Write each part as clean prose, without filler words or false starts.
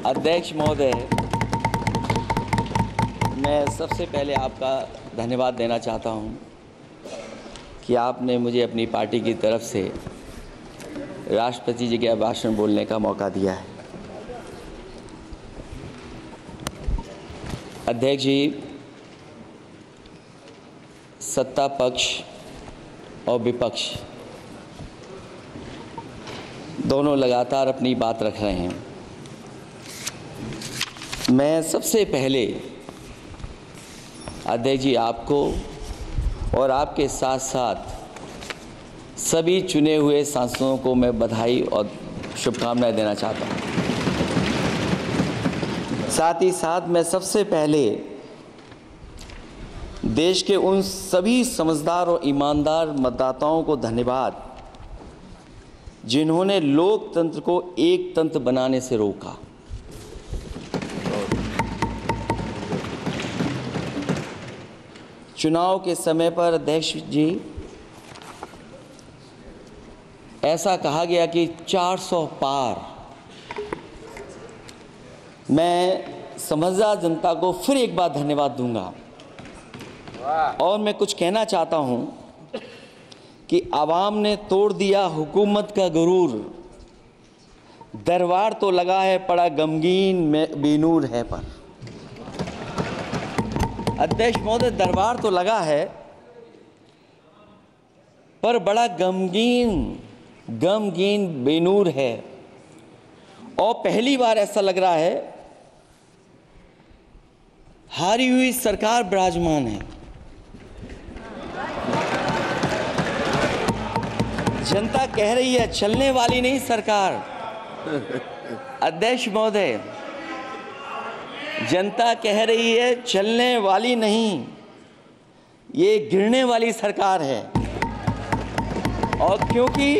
अध्यक्ष महोदय, मैं सबसे पहले आपका धन्यवाद देना चाहता हूं कि आपने मुझे अपनी पार्टी की तरफ से राष्ट्रपति जी के भाषण बोलने का मौका दिया है। अध्यक्ष जी, सत्ता पक्ष और विपक्ष दोनों लगातार अपनी बात रख रहे हैं। मैं सबसे पहले अध्यक्ष जी आपको और आपके साथ साथ सभी चुने हुए सांसदों को मैं बधाई और शुभकामनाएं देना चाहता हूं। साथ ही साथ मैं सबसे पहले देश के उन सभी समझदार और ईमानदार मतदाताओं को धन्यवाद जिन्होंने लोकतंत्र को एक तंत्र बनाने से रोका। चुनाव के समय पर अध्यक्ष जी ऐसा कहा गया कि 400 पार। मैं समझदार जनता को फिर एक बार धन्यवाद दूंगा और मैं कुछ कहना चाहता हूं कि आवाम ने तोड़ दिया हुकूमत का गुरूर, दरबार तो लगा है पड़ा गमगीन में बेनूर है पर। अध्यक्ष महोदय, दरबार तो लगा है पर बड़ा गमगीन बेनूर है और पहली बार ऐसा लग रहा है हारी हुई सरकार विराजमान है। जनता कह रही है चलने वाली नहीं सरकार। अध्यक्ष महोदय, जनता कह रही है चलने वाली नहीं, ये गिरने वाली सरकार है। और क्योंकि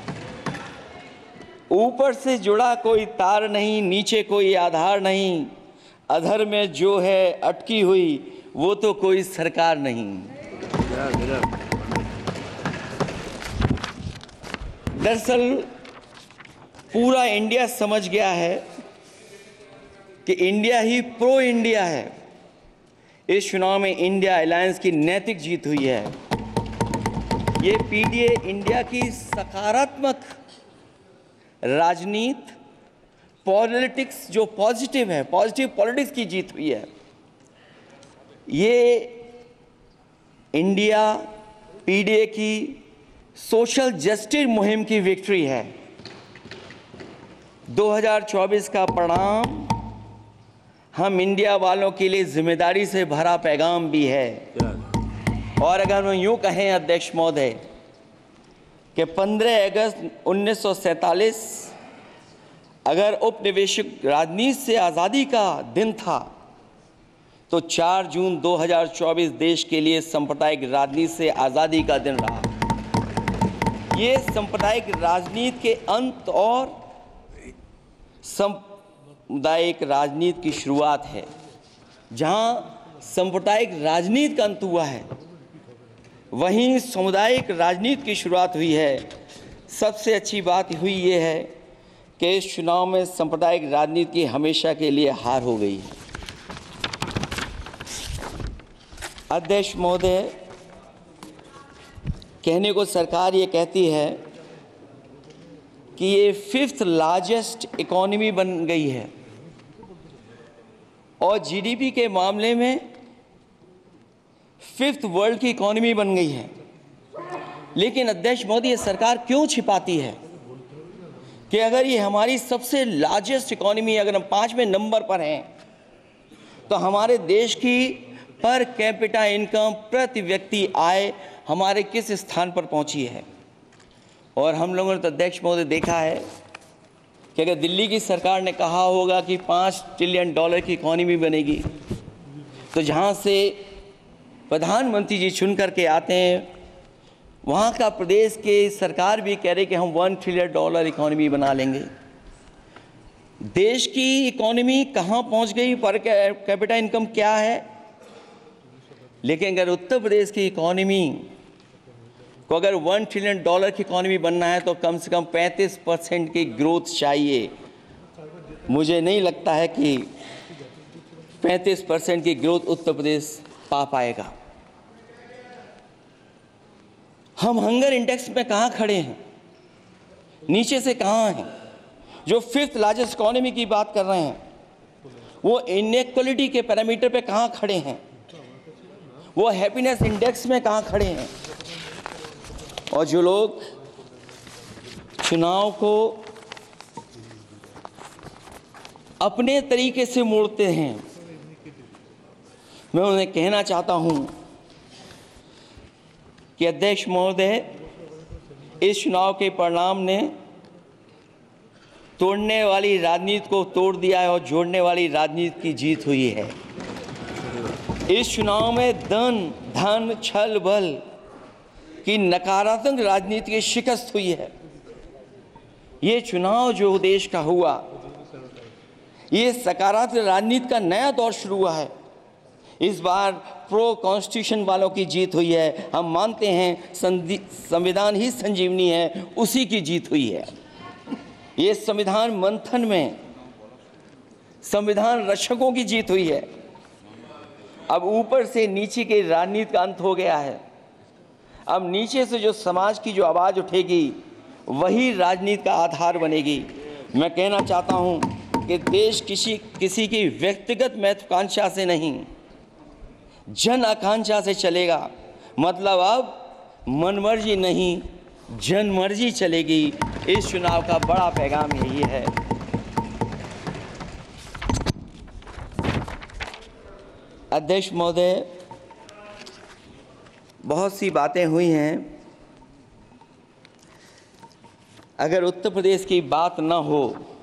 ऊपर से जुड़ा कोई तार नहीं, नीचे कोई आधार नहीं, अधर में जो है अटकी हुई वो तो कोई सरकार नहीं। दरअसल पूरा इंडिया समझ गया है कि इंडिया ही प्रो इंडिया है। इस चुनाव में इंडिया अलायंस की नैतिक जीत हुई है। ये पीडीए इंडिया की सकारात्मक राजनीति, पॉलिटिक्स जो पॉजिटिव है, पॉजिटिव पॉलिटिक्स की जीत हुई है। ये इंडिया पीडीए की सोशल जस्टिस मुहिम की विक्ट्री है। 2024 का परिणाम हम इंडिया वालों के लिए जिम्मेदारी से भरा पैगाम भी है। और अगर हम यूं कहें अध्यक्ष महोदय कि 15 अगस्त 1947 अगर उपनिवेशिक राजनीति से आज़ादी का दिन था तो 4 जून 2024 देश के लिए सांप्रदायिक राजनीति से आज़ादी का दिन रहा। ये सांप्रदायिक राजनीति के अंत और सामुदायिक राजनीति की शुरुआत है। जहां सांप्रदायिक राजनीति का अंत हुआ है वहीं सामुदायिक राजनीति की शुरुआत हुई है। सबसे अच्छी बात हुई ये है कि इस चुनाव में सांप्रदायिक राजनीति की हमेशा के लिए हार हो गई। अध्यक्ष महोदय, कहने को सरकार ये कहती है कि ये 5th लार्जेस्ट इकोनॉमी बन गई है और जीडीपी के मामले में 5th वर्ल्ड की इकोनॉमी बन गई है। लेकिन अध्यक्ष मोदी, ये सरकार क्यों छिपाती है कि अगर ये हमारी सबसे लार्जेस्ट इकोनॉमी, अगर हम 5वें नंबर पर हैं तो हमारे देश की पर कैपिटा इनकम, प्रति व्यक्ति आय हमारे किस स्थान पर पहुंची है। और हम लोगों ने तो अध्यक्ष महोदय देखा है कि अगर दिल्ली की सरकार ने कहा होगा कि $5 ट्रिलियन की इकोनॉमी बनेगी, तो जहां से प्रधानमंत्री जी चुन करके आते हैं वहाँ का प्रदेश के सरकार भी कह रही कि हम $1 ट्रिलियन इकोनॉमी बना लेंगे। देश की इकोनॉमी कहाँ पहुँच गई, पर कैपिटा इनकम क्या है। लेकिन अगर उत्तर प्रदेश की इकोनॉमी को अगर $1 ट्रिलियन की इकोनॉमी बनना है तो कम से कम 35% की ग्रोथ चाहिए। मुझे नहीं लगता है कि 35% की ग्रोथ उत्तर प्रदेश पा पाएगा। हम हंगर इंडेक्स में कहाँ खड़े हैं, नीचे से कहाँ हैं। जो 5th लार्जेस्ट इकोनॉमी की बात कर रहे हैं वो इनइक्वालिटी के पैरामीटर पे कहाँ खड़े हैं, वो हैप्पीनेस इंडेक्स में कहाँ खड़े हैं। और जो लोग चुनाव को अपने तरीके से मोड़ते हैं, मैं उन्हें कहना चाहता हूं कि अध्यक्ष महोदय, इस चुनाव के परिणाम ने तोड़ने वाली राजनीति को तोड़ दिया है और जोड़ने वाली राजनीति की जीत हुई है। इस चुनाव में धन छल बल की नकारात्मक राजनीति की शिकस्त हुई है। ये चुनाव जो देश का हुआ, ये सकारात्मक राजनीति का नया दौर शुरू हुआ है। इस बार प्रो कॉन्स्टिट्यूशन वालों की जीत हुई है। हम मानते हैं संविधान ही संजीवनी है, उसी की जीत हुई है। ये संविधान मंथन में संविधान रक्षकों की जीत हुई है। अब ऊपर से नीचे की राजनीति का अंत हो गया है। अब नीचे से जो समाज की जो आवाज़ उठेगी वही राजनीति का आधार बनेगी। मैं कहना चाहता हूं कि देश किसी की व्यक्तिगत महत्वाकांक्षा से नहीं, जन आकांक्षा से चलेगा। मतलब अब मनमर्जी नहीं, जनमर्जी चलेगी। इस चुनाव का बड़ा पैगाम यही है। अध्यक्ष महोदय, बहुत सी बातें हुई हैं। अगर उत्तर प्रदेश की बात न हो,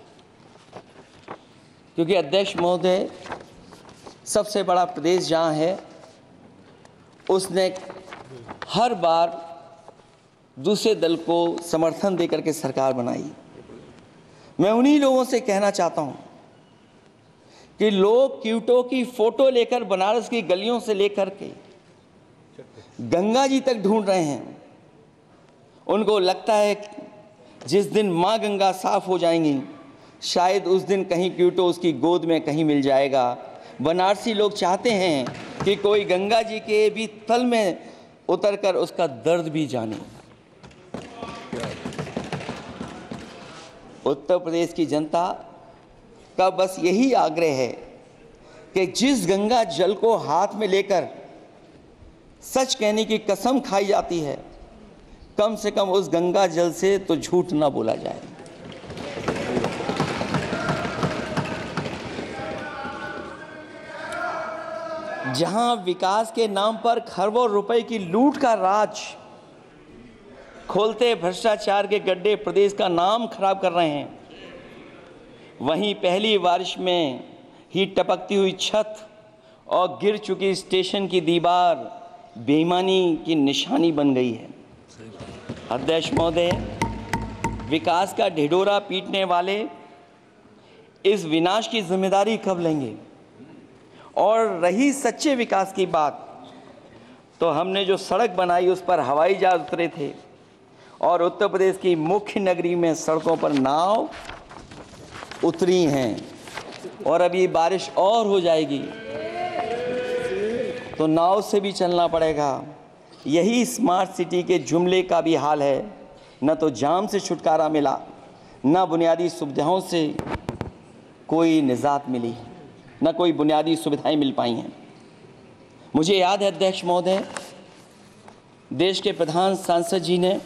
क्योंकि अध्यक्ष महोदय सबसे बड़ा प्रदेश जहाँ है, उसने हर बार दूसरे दल को समर्थन देकर के सरकार बनाई। मैं उन्हीं लोगों से कहना चाहता हूँ कि लोग क्यूटो की फोटो लेकर बनारस की गलियों से लेकर के गंगा जी तक ढूंढ रहे हैं। उनको लगता है जिस दिन माँ गंगा साफ हो जाएंगी, शायद उस दिन कहीं क्यूटो उसकी गोद में कहीं मिल जाएगा। बनारसी लोग चाहते हैं कि कोई गंगा जी के भी तल में उतरकर उसका दर्द भी जाने। उत्तर प्रदेश की जनता का बस यही आग्रह है कि जिस गंगा जल को हाथ में लेकर सच कहने की कसम खाई जाती है, कम से कम उस गंगा जल से तो झूठ ना बोला जाए। जहां विकास के नाम पर खरबों रुपए की लूट का राज खोलते भ्रष्टाचार के गड्ढे प्रदेश का नाम खराब कर रहे हैं, वहीं पहली बारिश में ही टपकती हुई छत और गिर चुकी स्टेशन की दीवार बेईमानी की निशानी बन गई है। अध्यक्ष महोदय, विकास का ढिढोरा पीटने वाले इस विनाश की जिम्मेदारी कब लेंगे? और रही सच्चे विकास की बात, तो हमने जो सड़क बनाई उस पर हवाई जहाज उतरे थे और उत्तर प्रदेश की मुख्य नगरी में सड़कों पर नाव उतरी हैं। और अभी बारिश और हो जाएगी तो नाव से भी चलना पड़ेगा। यही स्मार्ट सिटी के जुमले का भी हाल है। न तो जाम से छुटकारा मिला, न बुनियादी सुविधाओं से कोई निजात मिली, न कोई बुनियादी सुविधाएं मिल पाई हैं। मुझे याद है अध्यक्ष महोदय, देश के प्रधान सांसद जी ने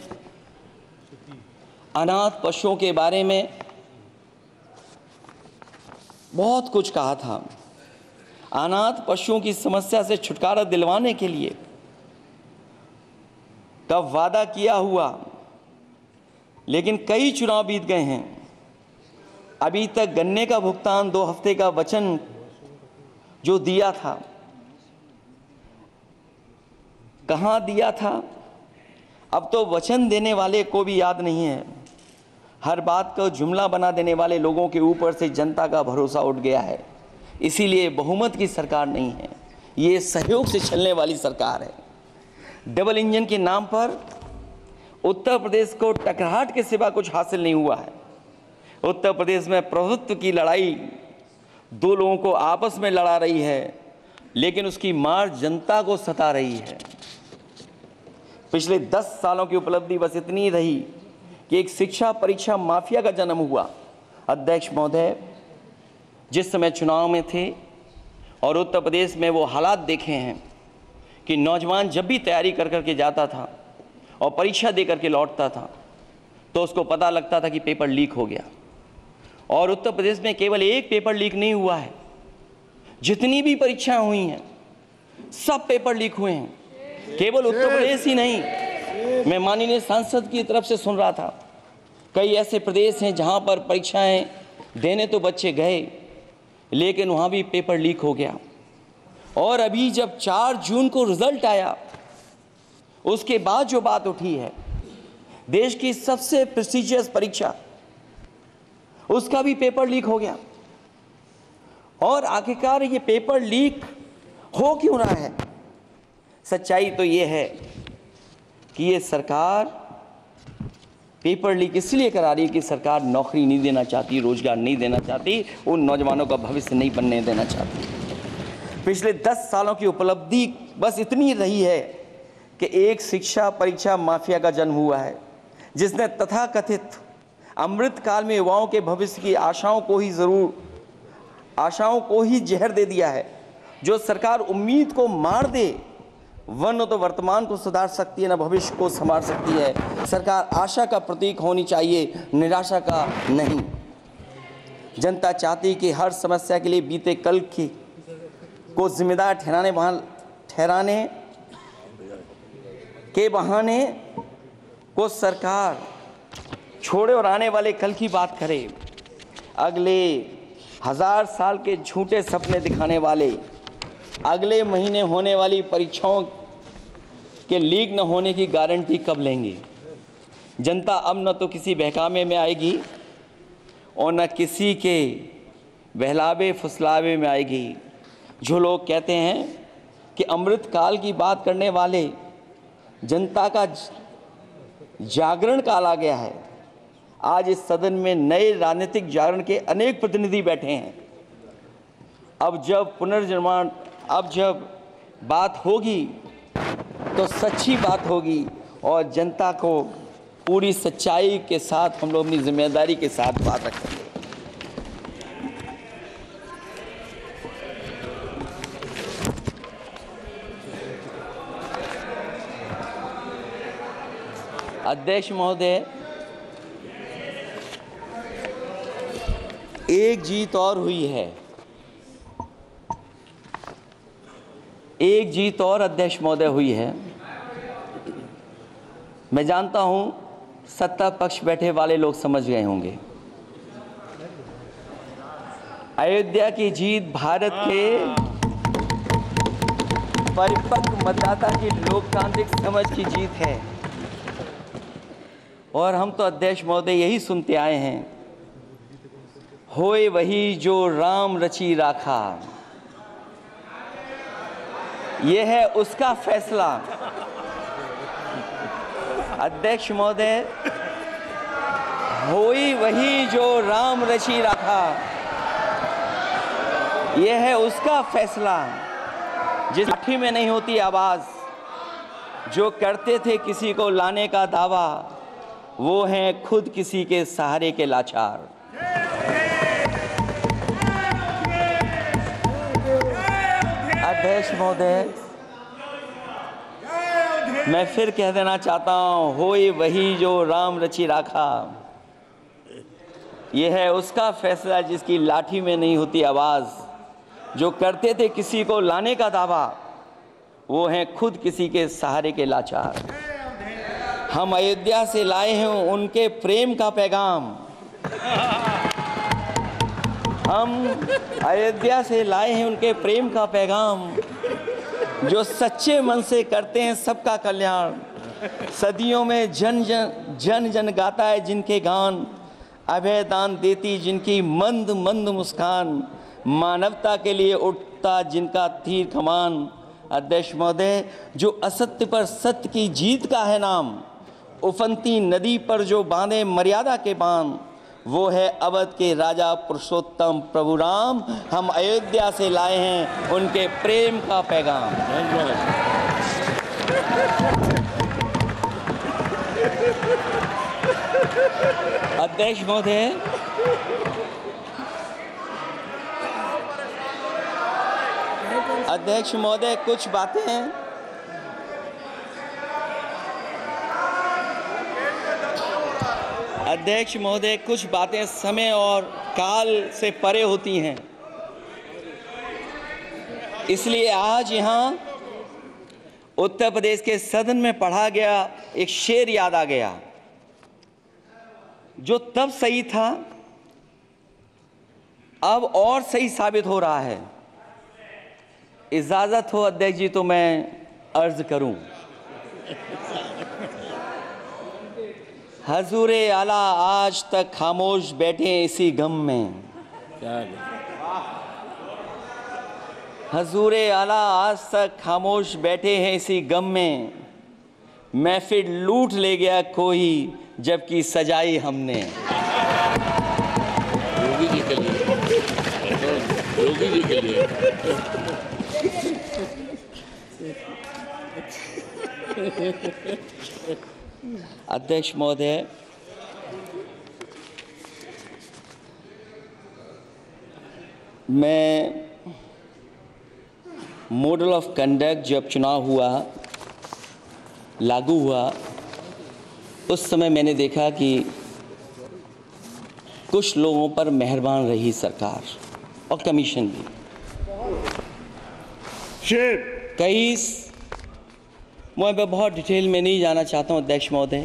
अनाथ पशुओं के बारे में बहुत कुछ कहा था। अनाथ पशुओं की समस्या से छुटकारा दिलवाने के लिए कब वादा किया हुआ, लेकिन कई चुनाव बीत गए हैं, अभी तक गन्ने का भुगतान 2 हफ्ते का वचन जो दिया था, कहाँ दिया था? अब तो वचन देने वाले को भी याद नहीं है। हर बात को जुमला बना देने वाले लोगों के ऊपर से जनता का भरोसा उठ गया है। इसीलिए बहुमत की सरकार नहीं है, ये सहयोग से चलने वाली सरकार है। डबल इंजन के नाम पर उत्तर प्रदेश को टकराहट के सिवा कुछ हासिल नहीं हुआ है। उत्तर प्रदेश में प्रभुत्व की लड़ाई दो लोगों को आपस में लड़ा रही है, लेकिन उसकी मार जनता को सता रही है। पिछले 10 सालों की उपलब्धि बस इतनी रही कि एक शिक्षा परीक्षा माफिया का जन्म हुआ। अध्यक्ष महोदय, जिस समय चुनाव में थे और उत्तर प्रदेश में वो हालात देखे हैं कि नौजवान जब भी तैयारी कर कर के जाता था और परीक्षा दे कर के लौटता था तो उसको पता लगता था कि पेपर लीक हो गया। और उत्तर प्रदेश में केवल एक पेपर लीक नहीं हुआ है, जितनी भी परीक्षाएं हुई हैं सब पेपर लीक हुए हैं। केवल उत्तर प्रदेश ही नहीं, मैं माननीय सांसद की तरफ से सुन रहा था, कई ऐसे प्रदेश हैं जहां पर परीक्षाएं देने तो बच्चे गए लेकिन वहां भी पेपर लीक हो गया। और अभी जब 4 जून को रिजल्ट आया, उसके बाद जो बात उठी है, देश की सबसे प्रेस्टिजियस परीक्षा, उसका भी पेपर लीक हो गया। और आखिरकार ये पेपर लीक हो क्यों रहा है? सच्चाई तो ये है कि ये सरकार पेपर लीक इसलिए करा रही है कि सरकार नौकरी नहीं देना चाहती, रोजगार नहीं देना चाहती, उन नौजवानों का भविष्य नहीं बनने देना चाहती। पिछले 10 सालों की उपलब्धि बस इतनी रही है कि एक शिक्षा परीक्षा माफिया का जन्म हुआ है, जिसने तथाकथित अमृत काल में युवाओं के भविष्य की आशाओं को ही जहर दे दिया है। जो सरकार उम्मीद को मार दे, वह न तो वर्तमान को सुधार सकती है न भविष्य को संवार सकती है। सरकार आशा का प्रतीक होनी चाहिए, निराशा का नहीं। जनता चाहती कि हर समस्या के लिए बीते कल को जिम्मेदार ठहराने के बहाने को सरकार छोड़े और आने वाले कल की बात करे। अगले 1000 साल के झूठे सपने दिखाने वाले अगले महीने होने वाली परीक्षाओं के लीक न होने की गारंटी कब लेंगे? जनता अब न तो किसी बहकावे में आएगी और न किसी के बहलावे फुसलावे में आएगी। जो लोग कहते हैं कि अमृत काल की बात करने वाले जनता का जागरण काल आ गया है, आज इस सदन में नए राजनीतिक जागरण के अनेक प्रतिनिधि बैठे हैं। अब जब बात होगी तो सच्ची बात होगी और जनता को पूरी सच्चाई के साथ हम लोग अपनी जिम्मेदारी के साथ बात रखेंगे। अध्यक्ष महोदय, एक जीत और हुई है, एक जीत और अध्यक्ष महोदय हुई है। मैं जानता हूं सत्ता पक्ष बैठे वाले लोग समझ गए होंगे। अयोध्या की जीत भारत के परिपक्व मतदाता की लोकतांत्रिक समझ की जीत है। और हम तो अध्यक्ष महोदय यही सुनते आए हैं, होए वही जो राम रची राखा, यह है उसका फैसला। अध्यक्ष महोदय, होई वही जो राम रची राखा, यह है उसका फैसला। जिस लाठी में नहीं होती आवाज, जो करते थे किसी को लाने का दावा, वो हैं खुद किसी के सहारे के लाचार। अध्यक्ष महोदय, मैं फिर कह देना चाहता हूं, होए वही जो राम रची राखा, यह है उसका फैसला जिसकी लाठी में नहीं होती आवाज, जो करते थे किसी को लाने का दावा, वो हैं खुद किसी के सहारे के लाचार। हम अयोध्या से लाए हैं उनके प्रेम का पैगाम, हम अयोध्या से लाए हैं उनके प्रेम का पैगाम, जो सच्चे मन से करते हैं सबका कल्याण। सदियों में जन जन गाता है जिनके गान, अभय दान देती जिनकी मंद मंद मुस्कान, मानवता के लिए उठता जिनका तीर कमान। अध्यक्ष महोदय, जो असत्य पर सत्य की जीत का है नाम, उफनती नदी पर जो बांधे मर्यादा के बांध, वो है अवध के राजा पुरुषोत्तम प्रभु राम। हम अयोध्या से लाए हैं उनके प्रेम का पैगाम। अध्यक्ष महोदय, कुछ बातें कुछ बातें समय और काल से परे होती हैं, इसलिए आज यहाँ उत्तर प्रदेश के सदन में पढ़ा गया एक शेर याद आ गया, जो तब सही था अब और सही साबित हो रहा है। इजाजत हो अध्यक्ष जी तो मैं अर्ज करूं। हजूरे आला आज तक खामोश बैठे इसी गम में, हजूरे आला आज तक खामोश बैठे हैं इसी गम में, महफिल लूट ले गया कोई जबकि सजाई हमने। योगी जी के लिए, योगी जी के लिए। अध्यक्ष महोदय, मैं मॉडल ऑफ कंडक्ट जब चुनाव हुआ, लागू हुआ, उस समय मैंने देखा कि कुछ लोगों पर मेहरबान रही सरकार और कमीशन भी। कई, मैं बहुत डिटेल में नहीं जाना चाहता हूं अध्यक्ष महोदय,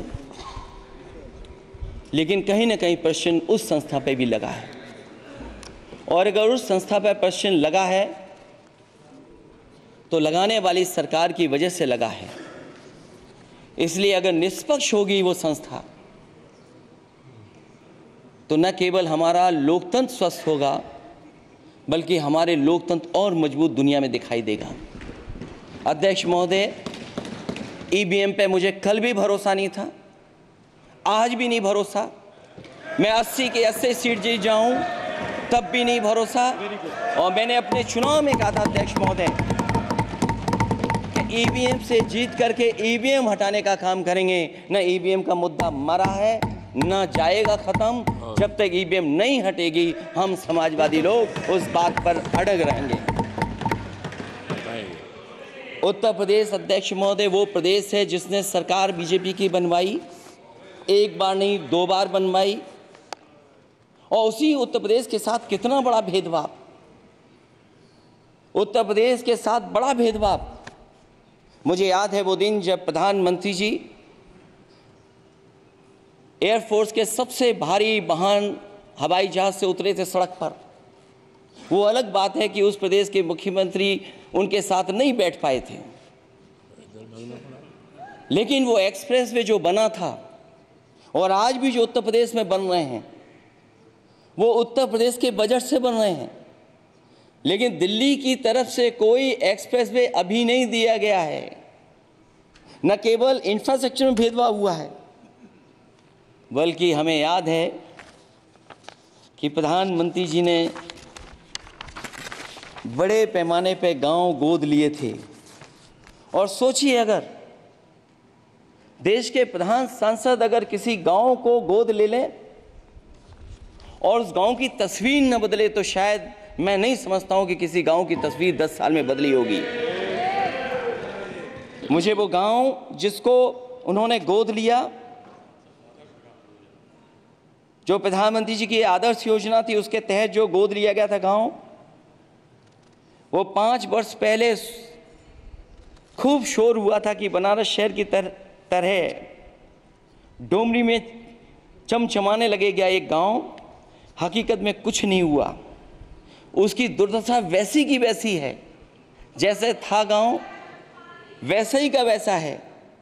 लेकिन कहीं ना कहीं प्रश्न उस संस्था पे भी लगा है, और अगर उस संस्था पर प्रश्न लगा है तो लगाने वाली सरकार की वजह से लगा है। इसलिए अगर निष्पक्ष होगी वो संस्था तो न केवल हमारा लोकतंत्र स्वस्थ होगा, बल्कि हमारे लोकतंत्र और मजबूत दुनिया में दिखाई देगा। अध्यक्ष महोदय, ईवीएम पे मुझे कल भी भरोसा नहीं था, आज भी नहीं भरोसा। मैं 80 के 80 सीट जीत जाऊं तब भी नहीं भरोसा। और मैंने अपने चुनाव में कहा था अध्यक्ष महोदय कि ईवीएम से जीत करके ईवीएम हटाने का काम करेंगे। न ईवीएम का मुद्दा मरा है, न जाएगा खत्म। जब तक ईवीएम नहीं हटेगी हम समाजवादी लोग उस बात पर अड़ग रहेंगे। उत्तर प्रदेश अध्यक्ष महोदय वो प्रदेश है जिसने सरकार बीजेपी की बनवाई, एक बार नहीं 2 बार बनवाई, और उसी उत्तर प्रदेश के साथ कितना बड़ा भेदभाव, उत्तर प्रदेश के साथ बड़ा भेदभाव। मुझे याद है वो दिन जब प्रधानमंत्री जी एयरफोर्स के सबसे भारी वाहन हवाई जहाज से उतरे थे सड़क पर। वो अलग बात है कि उस प्रदेश के मुख्यमंत्री उनके साथ नहीं बैठ पाए थे, लेकिन वो एक्सप्रेसवे जो बना था और आज भी जो उत्तर प्रदेश में बन रहे हैं वो उत्तर प्रदेश के बजट से बन रहे हैं। लेकिन दिल्ली की तरफ से कोई एक्सप्रेसवे अभी नहीं दिया गया है। न केवल इंफ्रास्ट्रक्चर में भेदभाव हुआ है, बल्कि हमें याद है कि प्रधानमंत्री जी ने बड़े पैमाने पे गांव गोद लिए थे। और सोचिए, अगर देश के प्रधान सांसद अगर किसी गांव को गोद ले लें और उस गांव की तस्वीर न बदले, तो शायद मैं नहीं समझता हूं कि किसी गांव की तस्वीर 10 साल में बदली होगी। मुझे वो गांव जिसको उन्होंने गोद लिया, जो प्रधानमंत्री जी की आदर्श योजना थी उसके तहत जो गोद लिया गया था गांव, वो 5 वर्ष पहले खूब शोर हुआ था कि बनारस शहर की तरह डोमरी में चमचमाने लगेगा एक गांव। हकीकत में कुछ नहीं हुआ। उसकी दुर्दशा वैसी की वैसी है, जैसे था गांव वैसा ही का वैसा है।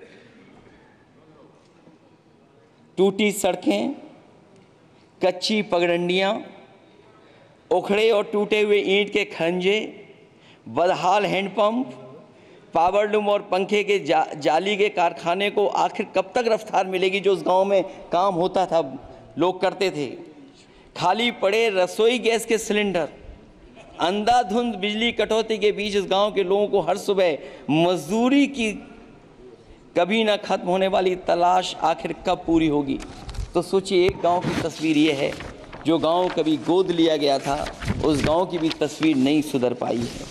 टूटी सड़कें, कच्ची पगडंडियां, उखड़े और टूटे हुए ईंट के खंजे, बदहाल हैंडपंप, पावरलूम और पंखे के जाली के कारखाने को आखिर कब तक रफ्तार मिलेगी जो उस गांव में काम होता था, लोग करते थे। खाली पड़े रसोई गैस के सिलेंडर, अंधाधुंध बिजली कटौती के बीच इस गांव के लोगों को हर सुबह मजदूरी की कभी ना खत्म होने वाली तलाश आखिर कब पूरी होगी। तो सोचिए, एक गांव की तस्वीर ये है, जो गांव कभी गोद लिया गया था उस गांव की भी तस्वीर नहीं सुधर पाई है।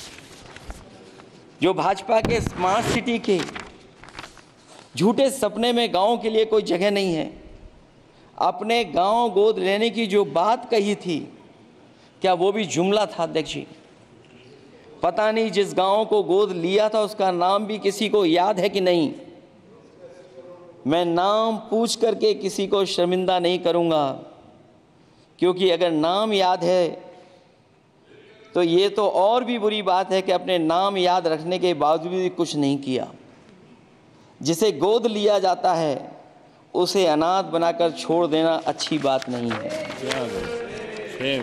जो भाजपा के स्मार्ट सिटी के झूठे सपने में गांव के लिए कोई जगह नहीं है। अपने गांव गोद लेने की जो बात कही थी, क्या वो भी जुमला था अध्यक्ष जी? पता नहीं जिस गांव को गोद लिया था उसका नाम भी किसी को याद है कि नहीं। मैं नाम पूछ करके किसी को शर्मिंदा नहीं करूंगा, क्योंकि अगर नाम याद है तो ये तो और भी बुरी बात है कि अपने नाम याद रखने के बावजूद भी कुछ नहीं किया। जिसे गोद लिया जाता है उसे अनाथ बनाकर छोड़ देना अच्छी बात नहीं है।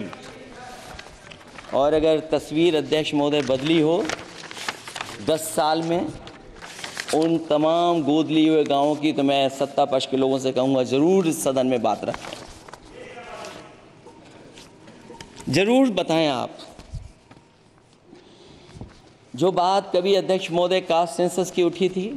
और अगर तस्वीर अध्यक्ष महोदय बदली हो 10 साल में उन तमाम गोद लिए हुए गांवों की, तो मैं सत्ता पक्ष के लोगों से कहूँगा ज़रूर इस सदन में बात रखें, ज़रूर बताएं आप। जो बात कभी अध्यक्ष महोदय कास्ट सेंसस की उठी थी,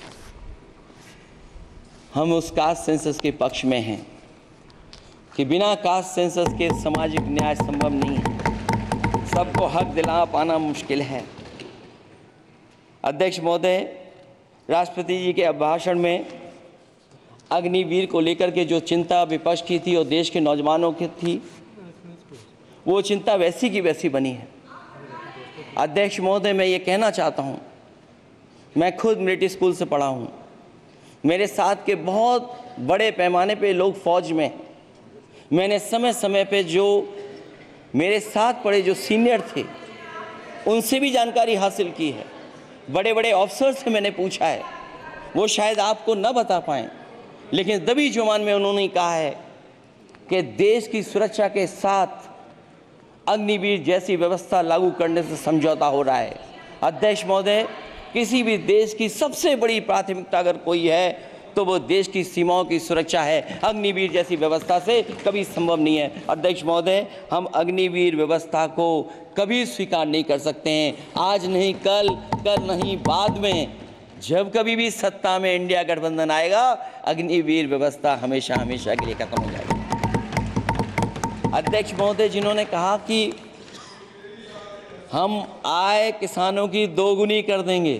हम उस कास्ट सेंसस के पक्ष में हैं कि बिना कास्ट सेंसस के सामाजिक न्याय संभव नहीं है। सबको हक दिला पाना मुश्किल है। अध्यक्ष महोदय, राष्ट्रपति जी के अभिभाषण में अग्निवीर को लेकर के जो चिंता विपक्ष की थी और देश के नौजवानों की थी, वो चिंता वैसी की वैसी बनी है। अध्यक्ष महोदय, मैं ये कहना चाहता हूँ, मैं खुद मिलिट्री स्कूल से पढ़ा हूँ। मेरे साथ के बहुत बड़े पैमाने पे लोग फौज में, मैंने समय समय पे जो मेरे साथ पढ़े जो सीनियर थे उनसे भी जानकारी हासिल की है। बड़े बड़े अफसर से मैंने पूछा है, वो शायद आपको न बता पाएँ, लेकिन दबी जुबान में उन्होंने कहा है कि देश की सुरक्षा के साथ अग्निवीर जैसी व्यवस्था लागू करने से समझौता हो रहा है। अध्यक्ष महोदय, किसी भी देश की सबसे बड़ी प्राथमिकता अगर कोई है तो वो देश की सीमाओं की सुरक्षा है। अग्निवीर जैसी व्यवस्था से कभी संभव नहीं है। अध्यक्ष महोदय, हम अग्निवीर व्यवस्था को कभी स्वीकार नहीं कर सकते हैं। आज नहीं कल, कल नहीं बाद में, जब कभी भी सत्ता में इंडिया गठबंधन आएगा, अग्निवीर व्यवस्था हमेशा हमेशा के लिए खत्म हो जाएगी। अध्यक्ष महोदय, जिन्होंने कहा कि हम आय किसानों की दोगुनी कर देंगे,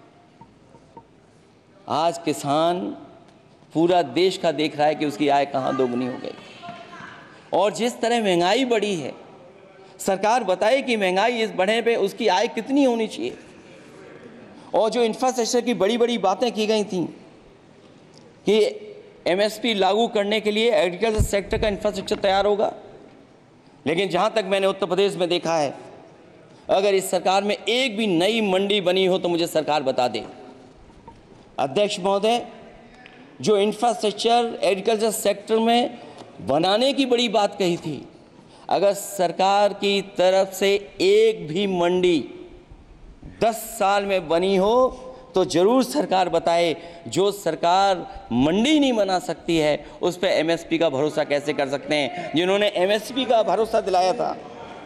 आज किसान पूरा देश का देख रहा है कि उसकी आय कहाँ दोगुनी हो गई। और जिस तरह महंगाई बढ़ी है, सरकार बताए कि महंगाई इस बढ़ने पे उसकी आय कितनी होनी चाहिए। और जो इंफ्रास्ट्रक्चर की बड़ी बड़ी बातें की गई थी कि एमएसपी लागू करने के लिए एग्रीकल्चर सेक्टर का इंफ्रास्ट्रक्चर तैयार होगा, लेकिन जहाँ तक मैंने उत्तर प्रदेश में देखा है, अगर इस सरकार में एक भी नई मंडी बनी हो तो मुझे सरकार बता दे। अध्यक्ष महोदय, जो इंफ्रास्ट्रक्चर एग्रीकल्चर सेक्टर में बनाने की बड़ी बात कही थी, अगर सरकार की तरफ से एक भी मंडी 10 साल में बनी हो तो ज़रूर सरकार बताए। जो सरकार मंडी नहीं बना सकती है उस पर एमएसपी का भरोसा कैसे कर सकते हैं? जिन्होंने एमएसपी का भरोसा दिलाया था,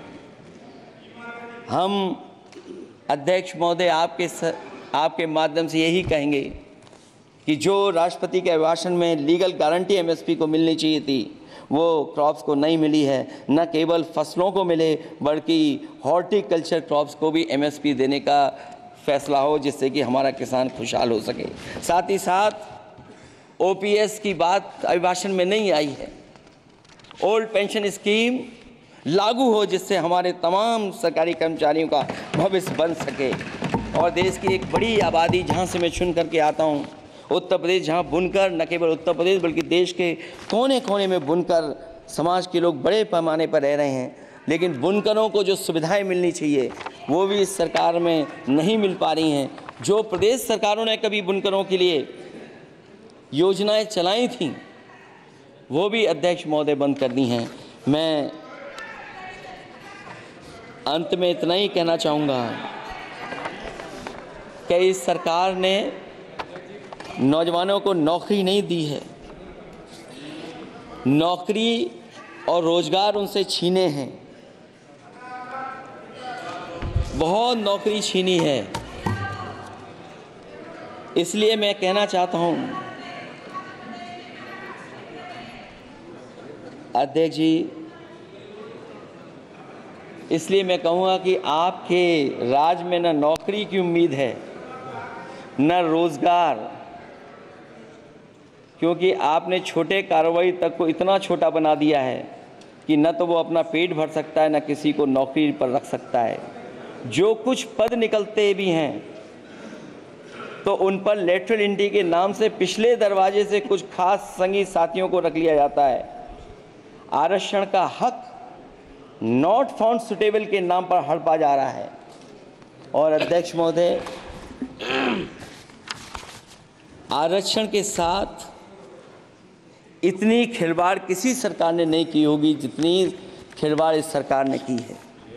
हम अध्यक्ष महोदय आपके माध्यम से यही कहेंगे कि जो राष्ट्रपति के अभिभाषण में लीगल गारंटी एमएसपी को मिलनी चाहिए थी, वो क्रॉप्स को नहीं मिली है। न केवल फसलों को मिले बल्कि हॉर्टिकल्चर क्रॉप्स को भी एमएसपी देने का फैसला हो, जिससे कि हमारा किसान खुशहाल हो सके। साथ ही साथ ओपीएस की बात अभिभाषण में नहीं आई है। ओल्ड पेंशन स्कीम लागू हो, जिससे हमारे तमाम सरकारी कर्मचारियों का भविष्य बन सके। और देश की एक बड़ी आबादी, जहाँ से मैं चुन करके आता हूँ, उत्तर प्रदेश, जहाँ बुनकर, न केवल उत्तर प्रदेश बल्कि देश के कोने कोने में बुनकर समाज के लोग बड़े पैमाने पर रह रहे हैं, लेकिन बुनकरों को जो सुविधाएं मिलनी चाहिए वो भी इस सरकार में नहीं मिल पा रही हैं। जो प्रदेश सरकारों ने कभी बुनकरों के लिए योजनाएं चलाई थीं, वो भी अध्यक्ष महोदय बंद कर दी हैं। मैं अंत में इतना ही कहना चाहूँगा कि इस सरकार ने नौजवानों को नौकरी नहीं दी है। नौकरी और रोजगार उनसे छीने हैं, बहुत नौकरी छीनी है। इसलिए मैं कहना चाहता हूं अध्यक्ष जी, इसलिए मैं कहूँगा कि आपके राज में न नौकरी की उम्मीद है न रोजगार, क्योंकि आपने छोटे कारोबारी तक को इतना छोटा बना दिया है कि न तो वो अपना पेट भर सकता है न किसी को नौकरी पर रख सकता है। जो कुछ पद निकलते भी हैं तो उन पर लेटरल एंट्री के नाम से पिछले दरवाजे से कुछ खास संगी साथियों को रख लिया जाता है। आरक्षण का हक नॉट फाउंड सुटेबल के नाम पर हड़पा जा रहा है। और अध्यक्ष महोदय, आरक्षण के साथ इतनी खिलवाड़ किसी सरकार ने नहीं की होगी जितनी खिलवाड़ इस सरकार ने की है।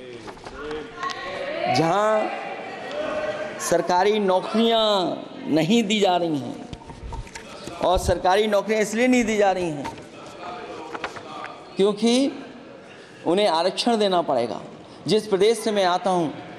जहां सरकारी नौकरियां नहीं दी जा रही हैं, और सरकारी नौकरियां इसलिए नहीं दी जा रही हैं क्योंकि उन्हें आरक्षण देना पड़ेगा। जिस प्रदेश से मैं आता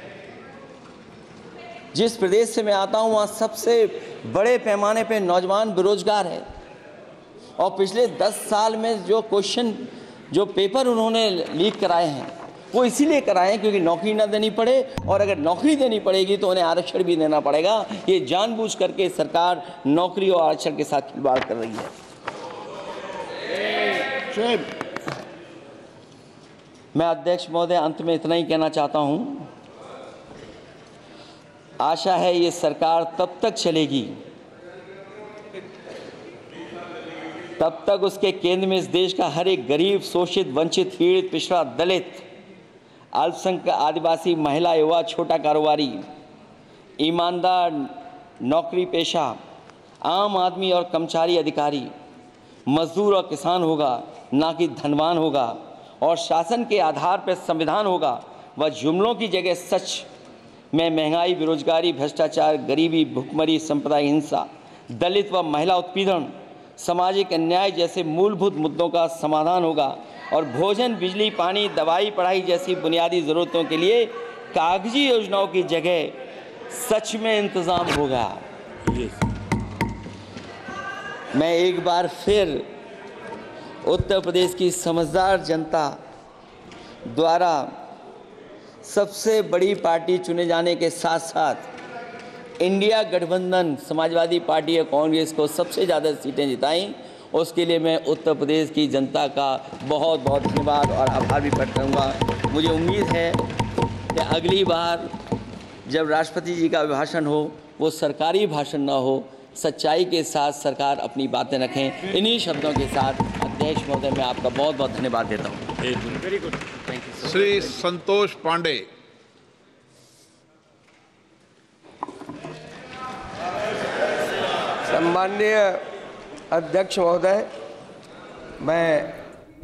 हूं वहाँ सबसे बड़े पैमाने पे नौजवान बेरोजगार है। और पिछले 10 साल में जो क्वेश्चन, जो पेपर उन्होंने लीक कराए हैं, वो इसीलिए कराए हैं क्योंकि नौकरी ना देनी पड़े, और अगर नौकरी देनी पड़ेगी तो उन्हें आरक्षण भी देना पड़ेगा। ये जानबूझ करके सरकार नौकरी और आरक्षण के साथ खिलवाड़ कर रही है। मैं अध्यक्ष महोदय अंत में इतना ही कहना चाहता हूं, आशा है ये सरकार तब तक चलेगी तब तक उसके केंद्र में इस देश का हर एक गरीब, शोषित, वंचित, पीड़ित, पिछड़ा, दलित, अल्पसंख्यक, आदिवासी, महिला, युवा, छोटा कारोबारी, ईमानदार, नौकरी पेशा, आम आदमी और कर्मचारी, अधिकारी, मजदूर और किसान होगा, ना कि धनवान होगा। और शासन के आधार पर संविधान होगा। वह जुमलों की जगह सच में महंगाई, बेरोजगारी, भ्रष्टाचार, गरीबी, भुखमरी, सांप्रदायिक हिंसा, दलित व महिला उत्पीड़न, सामाजिक अन्याय जैसे मूलभूत मुद्दों का समाधान होगा। और भोजन, बिजली, पानी, दवाई, पढ़ाई जैसी बुनियादी ज़रूरतों के लिए कागजी योजनाओं की जगह सच में इंतज़ाम होगा। मैं एक बार फिर उत्तर प्रदेश की समझदार जनता द्वारा सबसे बड़ी पार्टी चुने जाने के साथ साथ इंडिया गठबंधन समाजवादी पार्टी और कांग्रेस को सबसे ज़्यादा सीटें जिताई, उसके लिए मैं उत्तर प्रदेश की जनता का बहुत बहुत धन्यवाद और आभार भी प्रकट करूँगा। मुझे उम्मीद है कि अगली बार जब राष्ट्रपति जी का भाषण हो वो सरकारी भाषण ना हो, सच्चाई के साथ सरकार अपनी बातें रखें। इन्हीं शब्दों के साथ अध्यक्ष महोदय मैं आपका बहुत बहुत धन्यवाद देता हूँ। Very good, thank you. Shri Santosh Pandey. सम्माननीय अध्यक्ष महोदय, मैं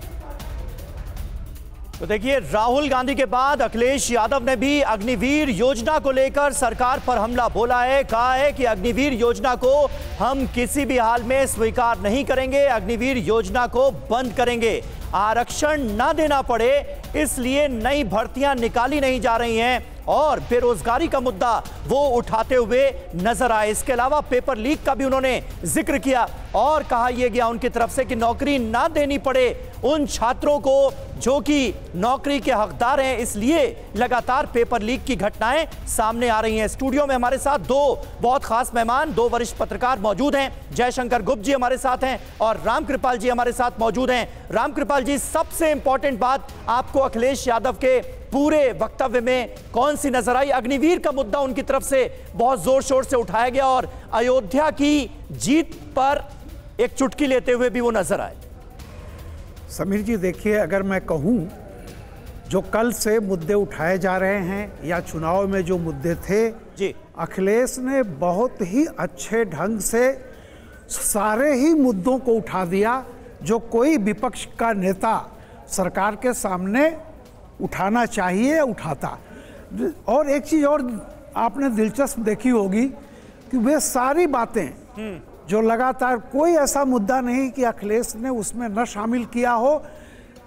तो देखिए, राहुल गांधी के बाद अखिलेश यादव ने भी अग्निवीर योजना को लेकर सरकार पर हमला बोला है। कहा है कि अग्निवीर योजना को हम किसी भी हाल में स्वीकार नहीं करेंगे, अग्निवीर योजना को बंद करेंगे। आरक्षण ना देना पड़े इसलिए नई भर्तियां निकाली नहीं जा रही हैं और बेरोजगारी का मुद्दा वो उठाते हुए नजर आए। इसके अलावा पेपर लीक का भी उन्होंने जिक्र किया और कहा यह गया उनकी तरफ से कि नौकरी ना देनी पड़े उन छात्रों को जो कि नौकरी के हकदार हैं, इसलिए लगातार पेपर लीक की घटनाएं सामने आ रही हैं। स्टूडियो में हमारे साथ दो बहुत खास मेहमान, दो वरिष्ठ पत्रकार मौजूद हैं। जयशंकर गुप्ता जी हमारे साथ हैं और रामकृपाल जी हमारे साथ मौजूद हैं। रामकृपाल जी, सबसे इंपॉर्टेंट बात आपको अखिलेश यादव के पूरे वक्तव्य में कौन सी नजर आई? अग्निवीर का मुद्दा उनकी तरफ से बहुत जोर शोर से उठाया गया और अयोध्या की जीत पर एक चुटकी लेते हुए भी वो नजर आए। समीर जी, देखिए, अगर मैं कहूं जो कल से मुद्दे उठाए जा रहे हैं या चुनाव में जो मुद्दे थे जी, अखिलेश ने बहुत ही अच्छे ढंग से सारे ही मुद्दों को उठा दिया जो कोई विपक्ष का नेता सरकार के सामने उठाना चाहिए, उठाता। और एक चीज़ और आपने दिलचस्प देखी होगी कि वे सारी बातें जो लगातार, कोई ऐसा मुद्दा नहीं कि अखिलेश ने उसमें न शामिल किया हो।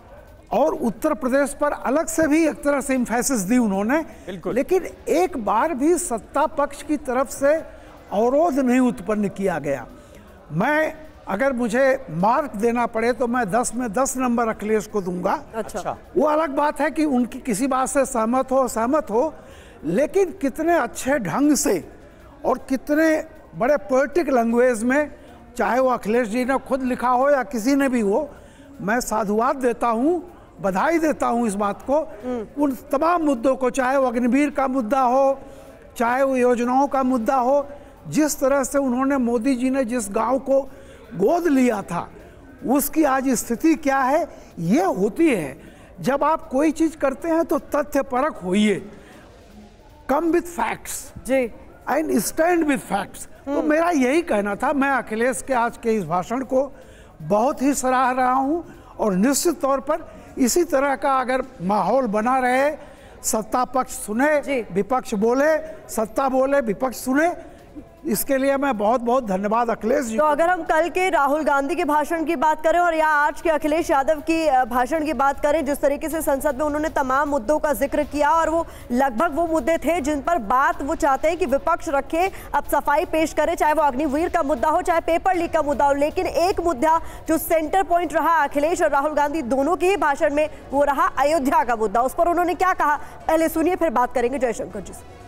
और उत्तर प्रदेश पर अलग से भी एक तरह से इम्फेसिस दी उन्होंने, लेकिन एक बार भी सत्ता पक्ष की तरफ से अवरोध नहीं उत्पन्न किया गया। मैं अगर मुझे मार्क देना पड़े तो मैं 10 में 10 नंबर अखिलेश को दूंगा। अच्छा, वो अलग बात है कि उनकी किसी बात से सहमत हो, लेकिन कितने अच्छे ढंग से और कितने बड़े पोएटिक लैंग्वेज में, चाहे वो अखिलेश जी ने खुद लिखा हो या किसी ने भी हो, मैं साधुवाद देता हूँ, बधाई देता हूँ इस बात को। उन तमाम मुद्दों को, चाहे वो अग्निवीर का मुद्दा हो, चाहे वो योजनाओं का मुद्दा हो, जिस तरह से उन्होंने, मोदी जी ने जिस गांव को गोद लिया था, उसकी आज स्थिति क्या है, ये होती है जब आप कोई चीज करते हैं तो तथ्यपरक होइए, come with facts ji and stand with facts. तो मेरा यही कहना था। मैं अखिलेश के आज के इस भाषण को बहुत ही सराह रहा हूं और निश्चित तौर पर इसी तरह का अगर माहौल बना रहे, सत्ता पक्ष सुने, विपक्ष बोले, सत्ता बोले, विपक्ष सुने, इसके लिए मैं बहुत बहुत धन्यवाद अखिलेश जी। तो अगर हम कल के राहुल गांधी के भाषण की बात करें और या आज के अखिलेश यादव की भाषण की बात करें, जिस तरीके से संसद में उन्होंने तमाम मुद्दों का जिक्र किया और वो लगभग वो मुद्दे थे जिन पर बात वो चाहते हैं कि विपक्ष रखे, अब सफाई पेश करे, चाहे वो अग्निवीर का मुद्दा हो, चाहे पेपर लीक का मुद्दा हो, लेकिन एक मुद्दा जो सेंटर पॉइंट रहा अखिलेश और राहुल गांधी दोनों के ही भाषण में, वो रहा अयोध्या का मुद्दा। उस पर उन्होंने क्या कहा, पहले सुनिए फिर बात करेंगे जयशंकर जी से।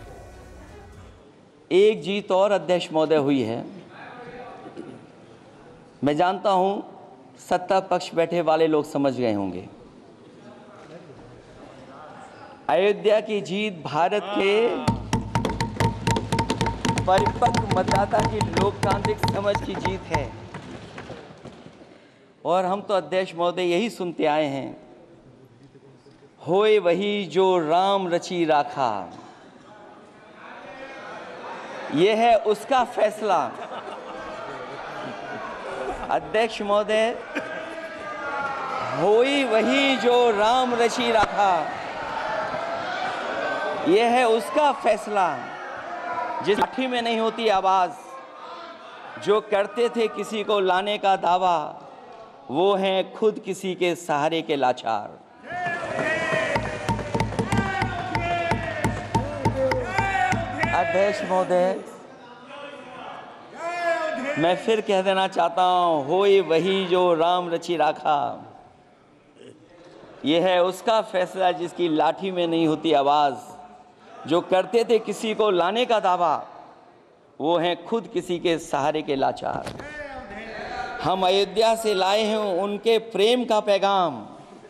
एक जीत और अध्यक्ष महोदय हुई है। मैं जानता हूं सत्ता पक्ष बैठे वाले लोग समझ गए होंगे, अयोध्या की जीत भारत के परिपक्व मतदाता की लोकतांत्रिक समझ की जीत है। और हम तो अध्यक्ष महोदय यही सुनते आए हैं, होए वही जो राम रची राखा, यह है उसका फैसला। अध्यक्ष महोदय, होई वही जो राम रची रखा, यह है उसका फैसला। जिस लाठी में नहीं होती आवाज, जो करते थे किसी को लाने का दावा, वो हैं खुद किसी के सहारे के लाचार। अध्यक्ष महोदय, मैं फिर कह देना चाहता हूं, होए वही जो राम रची राखा, यह है उसका फैसला जिसकी लाठी में नहीं होती आवाज, जो करते थे किसी को लाने का दावा, वो हैं खुद किसी के सहारे के लाचार। हम अयोध्या से लाए हैं उनके प्रेम का पैगाम,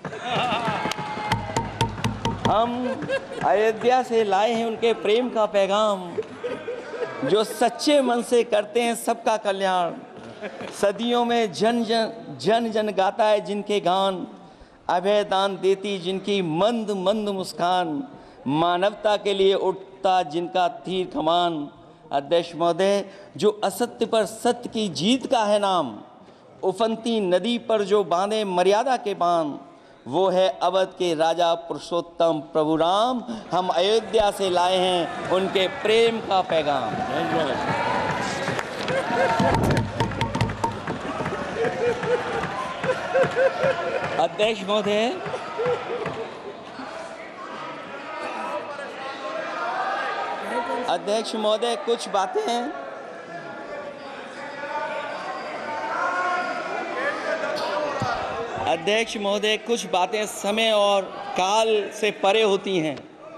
हम अयोध्या से लाए हैं उनके प्रेम का पैगाम, जो सच्चे मन से करते हैं सबका कल्याण। सदियों में जन जन गाता है जिनके गान, अभय दान देती जिनकी मंद मंद मुस्कान, मानवता के लिए उठता जिनका तीर कमान। अध्यक्ष महोदय, जो असत्य पर सत्य की जीत का है नाम, उफनती नदी पर जो बांधे मर्यादा के बांध, वो है अवध के राजा पुरुषोत्तम प्रभु राम। हम अयोध्या से लाए हैं उनके प्रेम का पैगाम। अध्यक्ष महोदय, अध्यक्ष महोदय, कुछ बातें हैं अध्यक्ष महोदय, कुछ बातें समय और काल से परे होती हैं,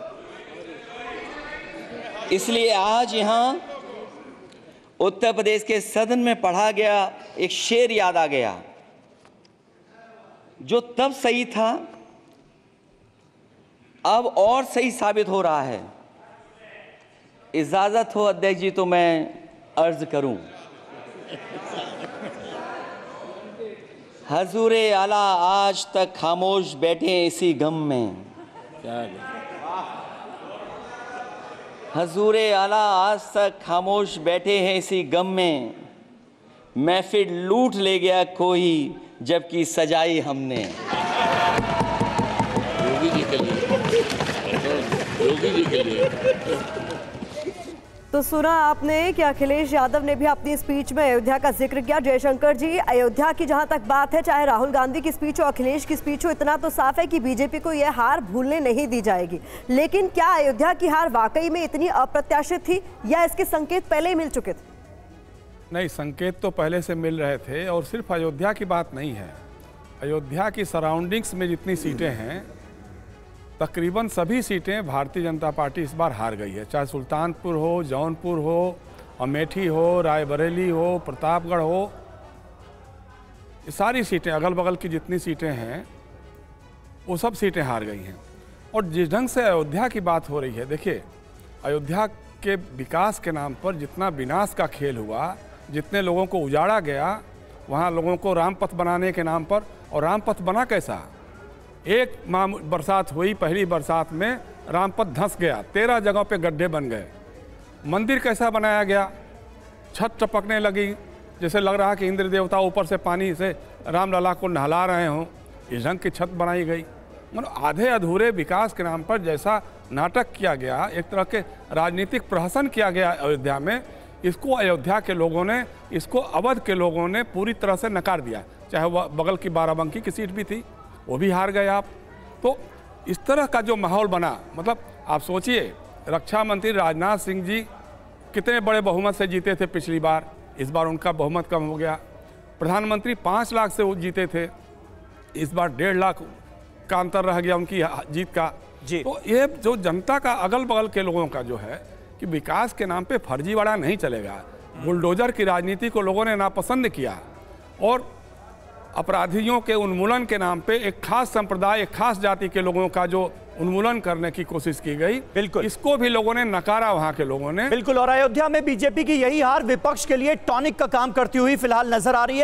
इसलिए आज यहाँ उत्तर प्रदेश के सदन में पढ़ा गया एक शेर याद आ गया, जो तब सही था अब और सही साबित हो रहा है। इजाजत हो अध्यक्ष जी तो मैं अर्ज करूं। हजूरे आला आज तक खामोश बैठे इसी गम में, हजूरे आला आज तक खामोश बैठे हैं इसी गम में, महफिल लूट ले गया कोई जबकि सजाई हमने। योगी जी के लिए, योगी जी के लिए। तो सुना आपने कि अखिलेश यादव ने भी अपनी स्पीच में अयोध्या का जिक्र किया। जयशंकर जी, अयोध्या की जहां तक बात है, चाहे राहुल गांधी की स्पीच हो, अखिलेश की स्पीच हो, इतना तो साफ है कि बीजेपी को यह हार भूलने नहीं दी जाएगी। लेकिन क्या अयोध्या की हार वाकई में इतनी अप्रत्याशित थी या इसके संकेत पहले ही मिल चुके थे? नहीं, संकेत तो पहले से मिल रहे थे और सिर्फ अयोध्या की बात नहीं है। अयोध्या की सराउंडिंग्स में जितनी सीटें हैं, तकरीबन सभी सीटें भारतीय जनता पार्टी इस बार हार गई है। चाहे सुल्तानपुर हो, जौनपुर हो, अमेठी हो, रायबरेली हो, प्रतापगढ़ हो, ये सारी सीटें, अगल बगल की जितनी सीटें हैं वो सब सीटें हार गई हैं। और जिस ढंग से अयोध्या की बात हो रही है, देखिए अयोध्या के विकास के नाम पर जितना विनाश का खेल हुआ, जितने लोगों को उजाड़ा गया, वहाँ लोगों को रामपथ बनाने के नाम पर, और रामपथ बना कैसा? एक बरसात हुई, पहली बरसात में रामपथ धंस गया, 13 जगहों पे गड्ढे बन गए। मंदिर कैसा बनाया गया? छत टपकने लगी, जैसे लग रहा कि इंद्र देवता ऊपर से पानी से रामलला को नहला रहे हों, इस ढंग की छत बनाई गई। मतलब आधे अधूरे विकास के नाम पर जैसा नाटक किया गया, एक तरह के राजनीतिक प्रहसन किया गया अयोध्या में, इसको अयोध्या के लोगों ने, इसको अवध के लोगों ने पूरी तरह से नकार दिया। चाहे वह बगल की बाराबंकी की सीट भी थी, वो भी हार गए आप। तो इस तरह का जो माहौल बना, मतलब आप सोचिए, रक्षा मंत्री राजनाथ सिंह जी कितने बड़े बहुमत से जीते थे पिछली बार, इस बार उनका बहुमत कम हो गया। प्रधानमंत्री 5 लाख से वो जीते थे, इस बार 1.5 लाख का अंतर रह गया उनकी जीत का जी। तो ये जो जनता का, अगल बगल के लोगों का जो है कि विकास के नाम पे फर्जीवाड़ा नहीं चलेगा। बुलडोजर की राजनीति को लोगों ने नापसंद किया और अपराधियों के उन्मूलन के नाम पे एक खास संप्रदाय, एक खास जाति के लोगों का जो उन्मूलन करने की कोशिश की गई, बिल्कुल इसको भी लोगों ने नकारा, वहां के लोगों ने। बिल्कुल, और अयोध्या में बीजेपी की यही हार विपक्ष के लिए टॉनिक का काम करती हुई फिलहाल नजर आ रही है।